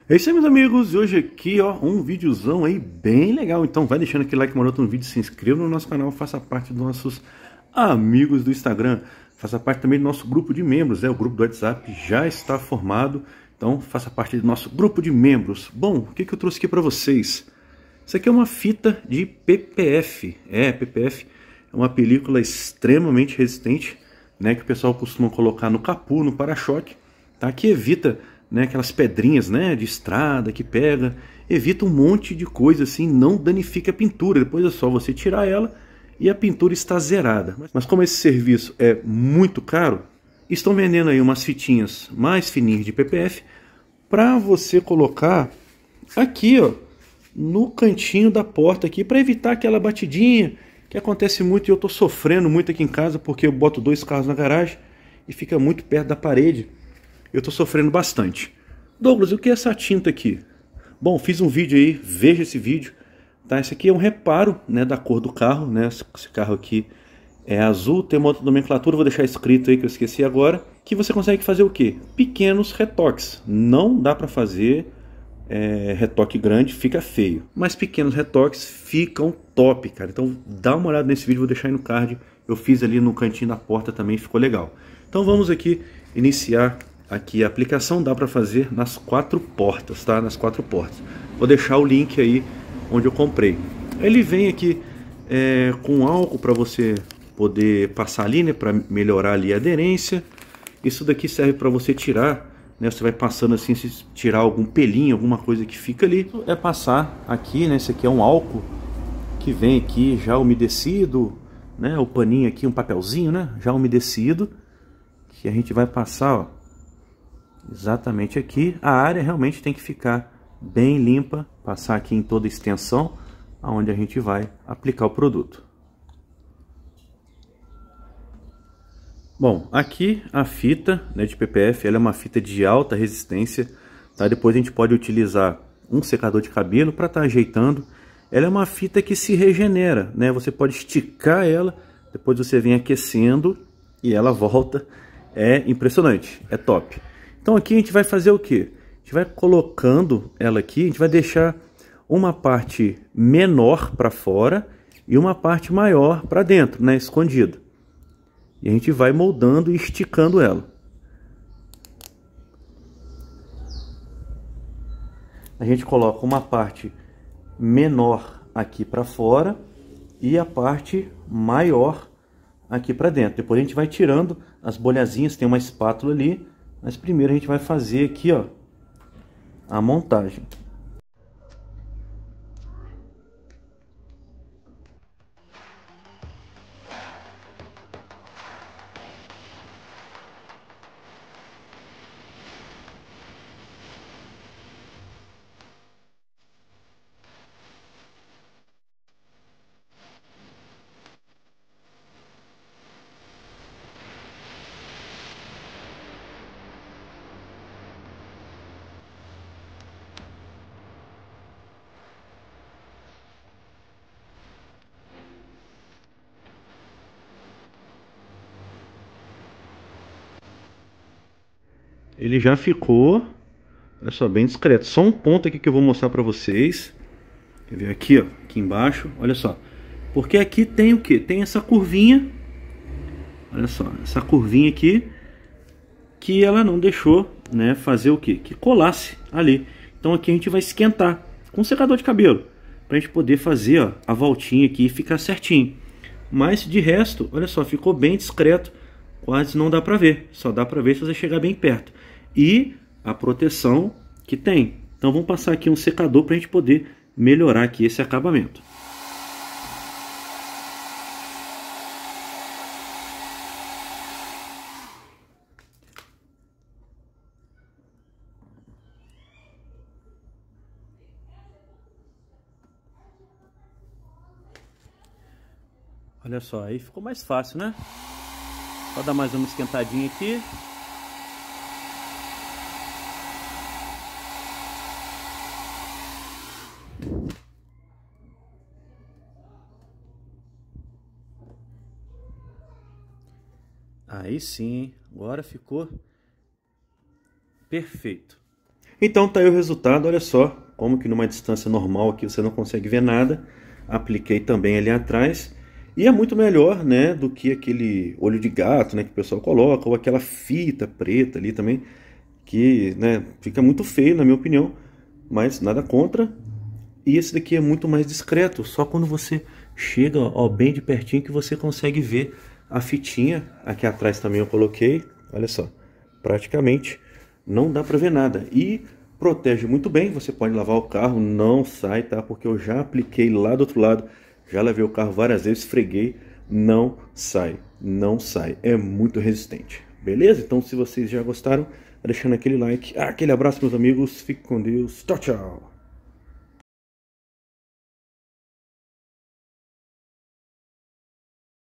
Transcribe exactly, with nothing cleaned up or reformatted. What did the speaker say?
É isso aí, meus amigos, e hoje aqui, ó, um videozão aí bem legal. Então vai deixando aquele like maroto no vídeo, se inscreva no nosso canal, faça parte dos nossos amigos do Instagram, faça parte também do nosso grupo de membros, né? O grupo do WhatsApp já está formado, então faça parte do nosso grupo de membros. Bom, o que, que eu trouxe aqui para vocês? Isso aqui é uma fita de P P F, é, P P F é uma película extremamente resistente, né? Que o pessoal costuma colocar no capô, no para-choque, tá? Que evita... né, aquelas pedrinhas, né, de estrada que pega, evita um monte de coisa assim, não danifica a pintura. Depois é só você tirar ela e a pintura está zerada. Mas como esse serviço é muito caro, estão vendendo aí umas fitinhas mais fininhas de P P F para você colocar aqui, ó, no cantinho da porta aqui, para evitar aquela batidinha que acontece muito. E eu estou sofrendo muito aqui em casa porque eu boto dois carros na garagem e fica muito perto da parede. Eu estou sofrendo bastante. Douglas, o que é essa tinta aqui? Bom, fiz um vídeo aí, veja esse vídeo. Tá? Esse aqui é um reparo, né, da cor do carro, né? Esse carro aqui é azul, tem uma outra nomenclatura, vou deixar escrito aí que eu esqueci agora. Que você consegue fazer o quê? Pequenos retoques. Não dá para fazer é, retoque grande, fica feio. Mas pequenos retoques ficam top, cara. Então dá uma olhada nesse vídeo, vou deixar aí no card. Eu fiz ali no cantinho da porta também, ficou legal. Então vamos aqui iniciar aqui a aplicação. Dá para fazer nas quatro portas, tá? Nas quatro portas. Vou deixar o link aí onde eu comprei. Ele vem aqui é, com álcool para você poder passar ali, né? Para melhorar ali a aderência. Isso daqui serve para você tirar, né? Você vai passando assim, se tirar algum pelinho, alguma coisa que fica ali. É passar aqui, né? Esse aqui é um álcool que vem aqui já umedecido, né? O paninho aqui, um papelzinho, né? Já umedecido, que a gente vai passar, ó, exatamente aqui. A área realmente tem que ficar bem limpa, passar aqui em toda a extensão aonde a gente vai aplicar o produto. Bom, aqui a fita, né, de P P F, ela é uma fita de alta resistência, tá? Depois a gente pode utilizar um secador de cabelo para estar ajeitando. Ela é uma fita que se regenera, né? Você pode esticar ela, depois você vem aquecendo e ela volta. É impressionante, é top. Então aqui a gente vai fazer o que? A gente vai colocando ela aqui, a gente vai deixar uma parte menor para fora e uma parte maior para dentro, né, escondida. E a gente vai moldando e esticando ela. A gente coloca uma parte menor aqui para fora e a parte maior aqui para dentro. Depois a gente vai tirando as bolhazinhas, tem uma espátula ali. Mas primeiro a gente vai fazer aqui, ó, a montagem. Ele já ficou, olha só, bem discreto. Só um ponto aqui que eu vou mostrar para vocês. Quer ver aqui, ó, aqui embaixo, olha só. Porque aqui tem o que? Tem essa curvinha. Olha só, essa curvinha aqui que ela não deixou, né, fazer o que? Que colasse ali. Então aqui a gente vai esquentar com um secador de cabelo pra gente poder fazer, ó, a voltinha aqui e ficar certinho. Mas de resto, olha só, ficou bem discreto. Quase não dá pra ver, só dá pra ver se você chegar bem perto. E a proteção que tem. Então vamos passar aqui um secador pra gente poder melhorar aqui esse acabamento. Olha só, aí ficou mais fácil, né? Só dar mais uma esquentadinha aqui. Aí sim, agora ficou perfeito. Então tá aí o resultado, olha só, como que numa distância normal aqui você não consegue ver nada. Apliquei também ali atrás. E é muito melhor, né, do que aquele olho de gato, né, que o pessoal coloca, ou aquela fita preta ali também, que, né, fica muito feio na minha opinião, mas nada contra. E esse daqui é muito mais discreto, só quando você chega, ó, bem de pertinho que você consegue ver a fitinha. Aqui atrás também eu coloquei, olha só, praticamente não dá para ver nada. E protege muito bem, você pode lavar o carro, não sai, tá? Porque eu já apliquei lá do outro lado, já lavei o carro várias vezes, esfreguei, não sai, não sai, é muito resistente. Beleza? Então se vocês já gostaram, deixando aquele like, aquele abraço meus amigos, fique com Deus, tchau, tchau!